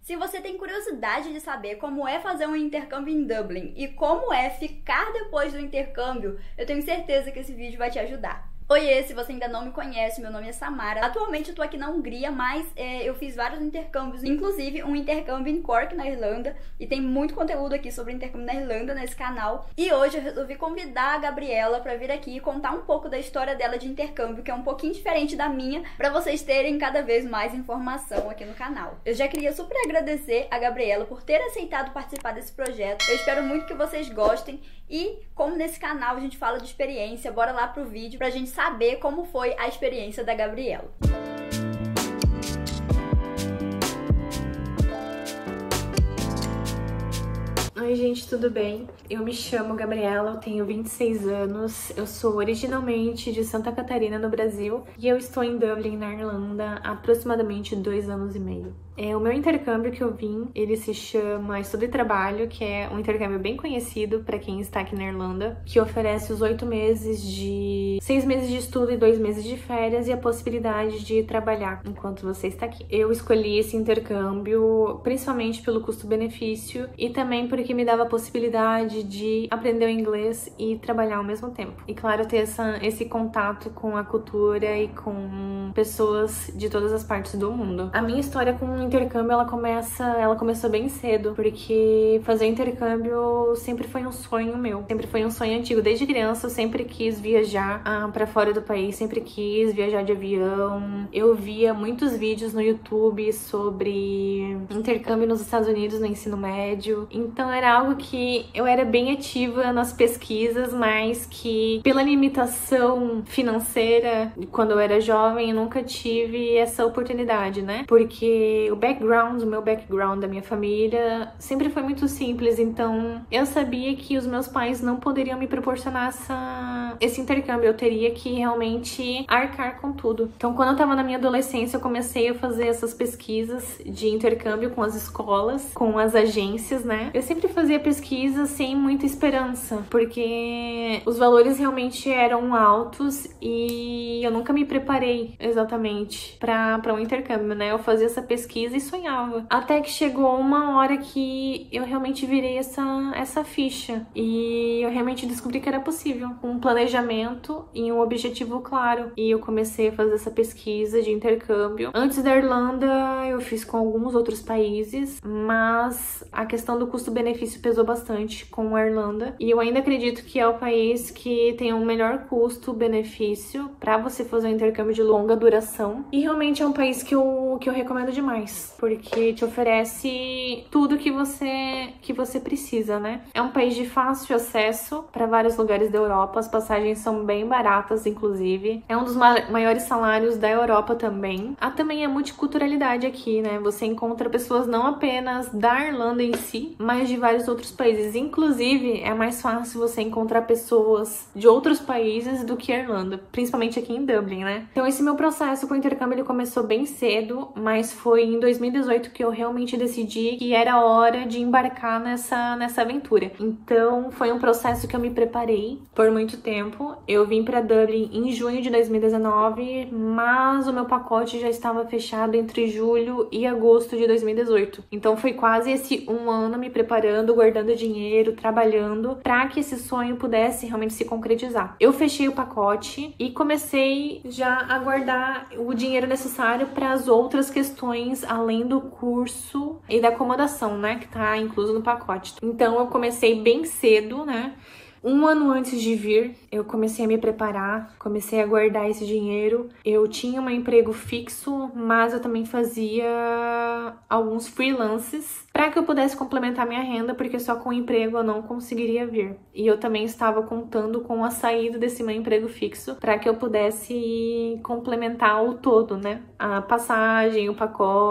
Se você tem curiosidade de saber como é fazer um intercâmbio em Dublin e como é ficar depois do intercâmbio, eu tenho certeza que esse vídeo vai te ajudar. Oiê, se você ainda não me conhece, meu nome é Samara. Atualmente eu tô aqui na Hungria, mas eu fiz vários intercâmbios, inclusive um intercâmbio em Cork, na Irlanda, e tem muito conteúdo aqui sobre intercâmbio na Irlanda nesse canal. E hoje eu resolvi convidar a Gabriela pra vir aqui e contar um pouco da história dela de intercâmbio, que é um pouquinho diferente da minha, pra vocês terem cada vez mais informação aqui no canal. Eu já queria super agradecer a Gabriela por ter aceitado participar desse projeto. Eu espero muito que vocês gostem e, como nesse canal a gente fala de experiência, bora lá pro vídeo pra gente saber como foi a experiência da Gabriela. Oi gente, tudo bem? Eu me chamo Gabriela, eu tenho 26 anos, eu sou originalmente de Santa Catarina, no Brasil, e eu estou em Dublin, na Irlanda, há aproximadamente 2 anos e meio. O meu intercâmbio que eu vim, ele se chama Estudo e Trabalho, que é um intercâmbio bem conhecido para quem está aqui na Irlanda, que oferece os 6 meses de estudo e 2 meses de férias e a possibilidade de trabalhar enquanto você está aqui. Eu escolhi esse intercâmbio principalmente pelo custo-benefício e também porque me dava a possibilidade de aprender o inglês e trabalhar ao mesmo tempo. E claro, ter esse contato com a cultura e com pessoas de todas as partes do mundo. A minha história com o intercâmbio, ela começou bem cedo, porque fazer intercâmbio sempre foi um sonho meu, sempre foi um sonho antigo. Desde criança eu sempre quis viajar pra fora do país, sempre quis viajar de avião. Eu via muitos vídeos no YouTube sobre intercâmbio nos Estados Unidos no ensino médio, então era algo que eu era bem ativa nas pesquisas, mas que pela limitação financeira, quando eu era jovem, eu nunca tive essa oportunidade, né? Porque o meu background da minha família sempre foi muito simples, então eu sabia que os meus pais não poderiam me proporcionar esse intercâmbio, eu teria que realmente arcar com tudo. Então, quando eu tava na minha adolescência, eu comecei a fazer essas pesquisas de intercâmbio com as escolas, com as agências, né? Eu sempre fazia pesquisa sem muita esperança, porque os valores realmente eram altos e eu nunca me preparei exatamente para um intercâmbio, né? Eu fazia essa pesquisa e sonhava. Até que chegou uma hora que eu realmente virei essa ficha e eu realmente descobri que era possível, um planejamento e um objetivo claro. E eu comecei a fazer essa pesquisa de intercâmbio. Antes da Irlanda, eu fiz com alguns outros países, mas a questão do custo-benefício pesou bastante com a Irlanda. E eu ainda acredito que é o país que tem um melhor custo-benefício para você fazer um intercâmbio de longa duração. E realmente é um país que eu recomendo demais, porque te oferece tudo que você precisa, né? É um país de fácil acesso para vários lugares da Europa, as passagens são bem baratas, inclusive. É um dos maiores salários da Europa também. Há também a multiculturalidade aqui, né? Você encontra pessoas não apenas da Irlanda em si, mas de vários outros países. Inclusive, é mais fácil você encontrar pessoas de outros países do que a Irlanda, principalmente aqui em Dublin, né? Então, esse meu processo com o intercâmbio, ele começou bem cedo, mas foi em 2018 que eu realmente decidi que era hora de embarcar nessa aventura. Então, foi um processo que eu me preparei por muito tempo. Eu vim para Dublin em junho de 2019, mas o meu pacote já estava fechado entre julho e agosto de 2018. Então, foi quase esse um ano me preparando, guardando dinheiro, trabalhando para que esse sonho pudesse realmente se concretizar. Eu fechei o pacote e comecei já a guardar o dinheiro necessário para as outras questões além do curso e da acomodação, né, que tá incluso no pacote. Então eu comecei bem cedo, né? Um ano antes de vir, eu comecei a me preparar, comecei a guardar esse dinheiro. Eu tinha um emprego fixo, mas eu também fazia alguns freelances para que eu pudesse complementar minha renda, porque só com o emprego eu não conseguiria vir. E eu também estava contando com a saída desse meu emprego fixo para que eu pudesse complementar o todo, né? A passagem, o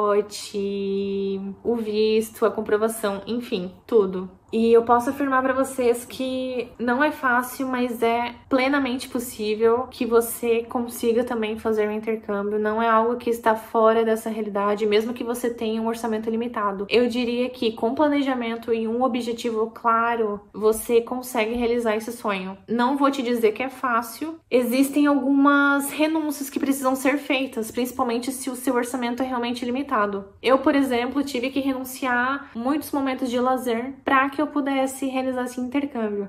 pacote, o visto, a comprovação, enfim, tudo. E eu posso afirmar para vocês que não é fácil, mas é plenamente possível que você consiga também fazer um intercâmbio. Não é algo que está fora dessa realidade, mesmo que você tenha um orçamento limitado. Eu diria que com planejamento e um objetivo claro, você consegue realizar esse sonho. Não vou te dizer que é fácil. Existem algumas renúncias que precisam ser feitas, principalmente se o seu orçamento é realmente limitado. Eu, por exemplo, tive tive que renunciar muitos momentos de lazer para que eu pudesse realizar esse intercâmbio.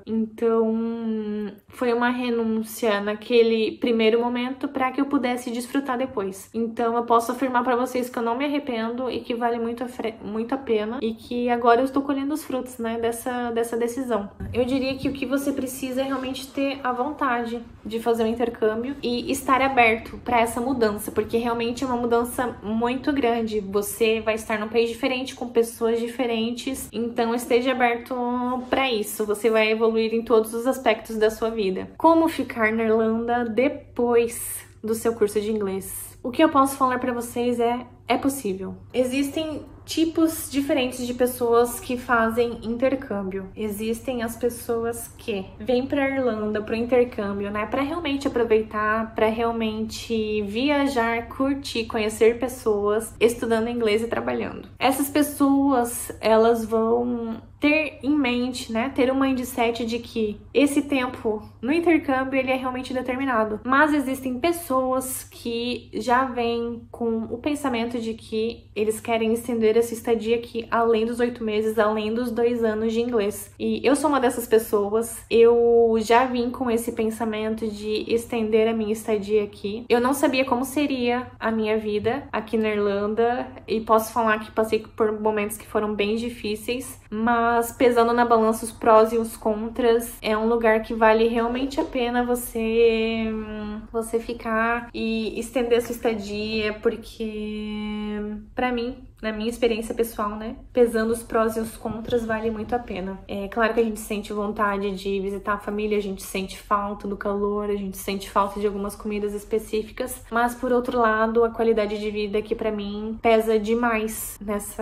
Então, foi uma renúncia naquele primeiro momento para que eu pudesse desfrutar depois. Então, eu posso afirmar para vocês que eu não me arrependo e que vale muito a pena e que agora eu estou colhendo os frutos, né, dessa decisão. Eu diria que o que você precisa é realmente ter a vontade de fazer um intercâmbio e estar aberto para essa mudança, porque realmente é uma mudança muito grande. Você vai estar num país diferente, com pessoas diferentes, então esteja aberto para isso. Você vai evoluir em todos os aspectos da sua vida. Como ficar na Irlanda depois do seu curso de inglês? O que eu posso falar para vocês é possível. Existem tipos diferentes de pessoas que fazem intercâmbio. Existem as pessoas que vêm para a Irlanda para o intercâmbio, né, para realmente aproveitar, para realmente viajar, curtir, conhecer pessoas, estudando inglês e trabalhando. Essas pessoas, elas vão ter em mente, né, ter um mindset de que esse tempo no intercâmbio ele é realmente determinado. Mas existem pessoas que já vêm com o pensamento de que eles querem estender essa estadia aqui além dos 8 meses, além dos 2 anos de inglês. E eu sou uma dessas pessoas. Eu já vim com esse pensamento de estender a minha estadia aqui. Eu não sabia como seria a minha vida aqui na Irlanda e posso falar que passei por momentos que foram bem difíceis, mas pesando na balança os prós e os contras, é um lugar que vale realmente a pena você ficar e estender a sua estadia, porque pra mim, na minha experiência pessoal, né, pesando os prós e os contras, vale muito a pena. É claro que a gente sente vontade de visitar a família, a gente sente falta do calor, a gente sente falta de algumas comidas específicas, mas por outro lado, a qualidade de vida que pra mim pesa demais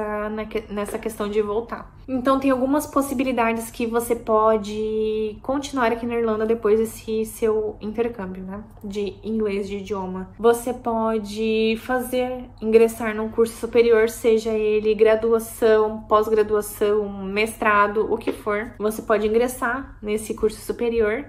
nessa questão de voltar. Então tem algumas possibilidades que você pode continuar aqui na Irlanda depois desse seu intercâmbio, né, de inglês, de idioma. Você pode ingressar num curso superior, seja ele graduação, pós-graduação, mestrado, o que for. Você pode ingressar nesse curso superior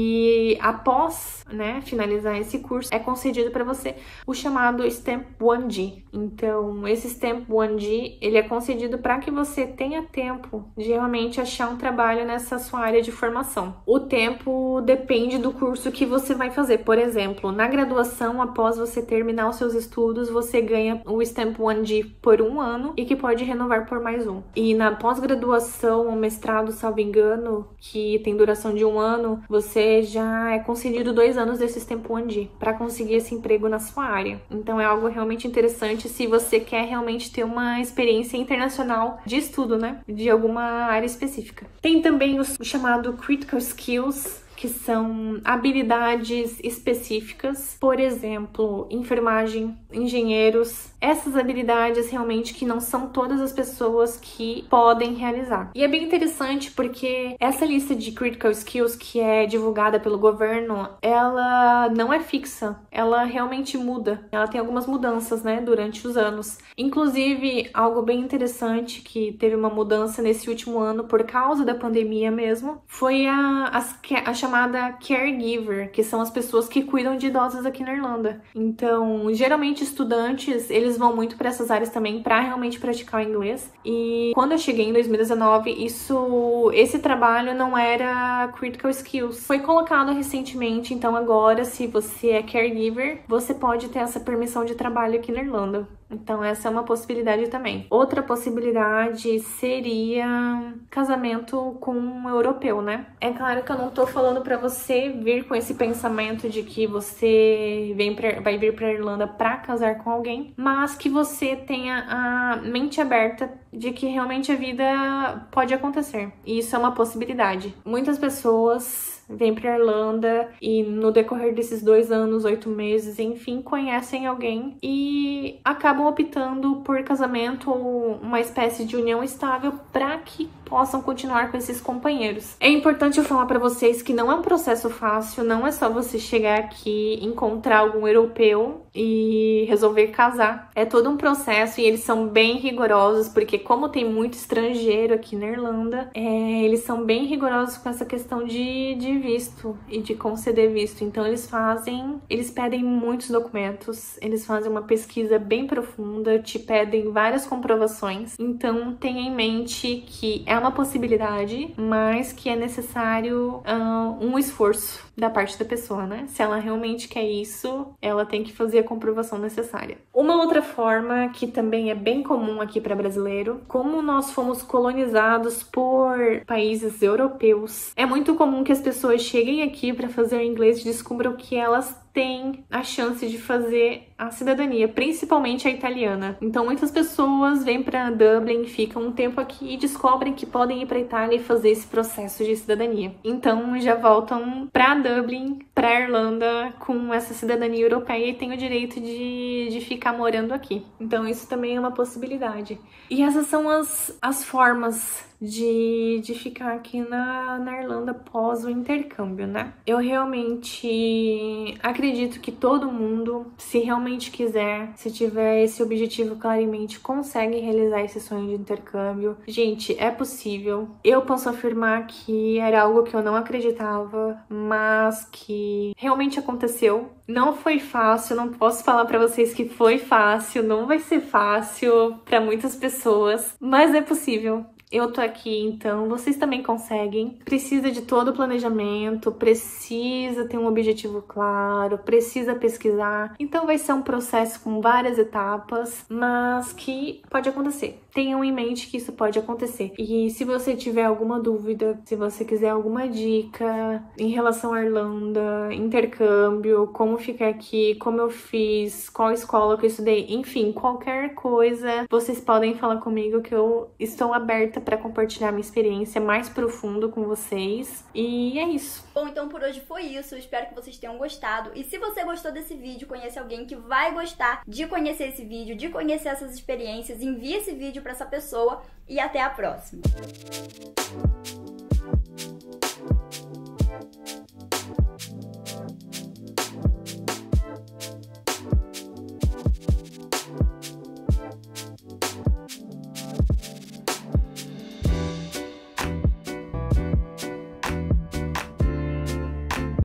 e após, né, finalizar esse curso, é concedido para você o chamado Stamp 1G. Então, esse Stamp 1G, ele é concedido para que você tenha tempo de realmente achar um trabalho nessa sua área de formação. O tempo depende do curso que você vai fazer. Por exemplo, na graduação, após você terminar os seus estudos, você ganha o Stamp 1G por 1 ano e que pode renovar por mais 1. E na pós-graduação, o mestrado, salvo engano, que tem duração de 1 ano, você já é concedido 2 anos desse Stamp 1G para conseguir esse emprego na sua área. Então é algo realmente interessante se você quer realmente ter uma experiência internacional de estudo, né, de alguma área específica. Tem também o chamado Critical Skills, que são habilidades específicas, por exemplo, enfermagem, engenheiros. Essas habilidades realmente que não são todas as pessoas que podem realizar. E é bem interessante porque essa lista de critical skills que é divulgada pelo governo, ela não é fixa, ela realmente muda. Ela tem algumas mudanças, né, durante os anos. Inclusive, algo bem interessante que teve uma mudança nesse último ano por causa da pandemia mesmo, foi a chamada caregiver, que são as pessoas que cuidam de idosos aqui na Irlanda. Então, geralmente estudantes, eles vão muito para essas áreas também para realmente praticar o inglês. E quando eu cheguei em 2019, esse trabalho não era critical skills. Foi colocado recentemente, então agora, se você é caregiver, você pode ter essa permissão de trabalho aqui na Irlanda. Então essa é uma possibilidade também. Outra possibilidade seria casamento com um europeu, né? É claro que eu não tô falando pra você vir com esse pensamento de que você vai vir pra Irlanda pra casar com alguém, mas que você tenha a mente aberta de que realmente a vida pode acontecer. E isso é uma possibilidade. Muitas pessoas vêm pra Irlanda e no decorrer desses 2 anos, 8 meses, enfim, conhecem alguém e acabam optando por casamento ou uma espécie de união estável para que possam continuar com esses companheiros. É importante eu falar para vocês que não é um processo fácil, não é só você chegar aqui, encontrar algum europeu e resolver casar. É todo um processo e eles são bem rigorosos, porque como tem muito estrangeiro aqui na Irlanda, eles são bem rigorosos com essa questão de visto e de conceder visto. Então eles pedem muitos documentos, eles fazem uma pesquisa bem profunda, te pedem várias comprovações. Então tenha em mente que é uma possibilidade, mas que é necessário um esforço da parte da pessoa, né? Se ela realmente quer isso, ela tem que fazer a comprovação necessária. Uma outra forma que também é bem comum aqui para brasileiro, como nós fomos colonizados por países europeus, é muito comum que as pessoas cheguem aqui para fazer inglês e descubram que elas têm a chance de fazer a cidadania, principalmente a italiana. Então muitas pessoas vêm para Dublin, ficam um tempo aqui e descobrem que podem ir para Itália e fazer esse processo de cidadania. Então já voltam para Dublin, para Irlanda com essa cidadania europeia e têm o direito de ficar morando aqui. Então isso também é uma possibilidade. E essas são as formas de ficar aqui na Irlanda após o intercâmbio, né? Eu realmente acredito que todo mundo, se realmente quiser, se tiver esse objetivo claramente, consegue realizar esse sonho de intercâmbio. Gente, é possível. Eu posso afirmar que era algo que eu não acreditava, mas que realmente aconteceu. Não foi fácil, não posso falar pra vocês que foi fácil, não vai ser fácil pra muitas pessoas, mas é possível. Eu tô aqui, então vocês também conseguem. Precisa de todo o planejamento, precisa ter um objetivo claro, precisa pesquisar. Então vai ser um processo com várias etapas, mas que pode acontecer. Tenham em mente que isso pode acontecer. E se você tiver alguma dúvida, se você quiser alguma dica em relação à Irlanda, intercâmbio, como ficar aqui, como eu fiz, qual escola que eu estudei, enfim, qualquer coisa, vocês podem falar comigo que eu estou aberta para compartilhar minha experiência mais profundo com vocês. E é isso. Bom, então por hoje foi isso. Eu espero que vocês tenham gostado. E se você gostou desse vídeo, conhece alguém que vai gostar de conhecer esse vídeo, de conhecer essas experiências, envie esse vídeo para essa pessoa e até a próxima.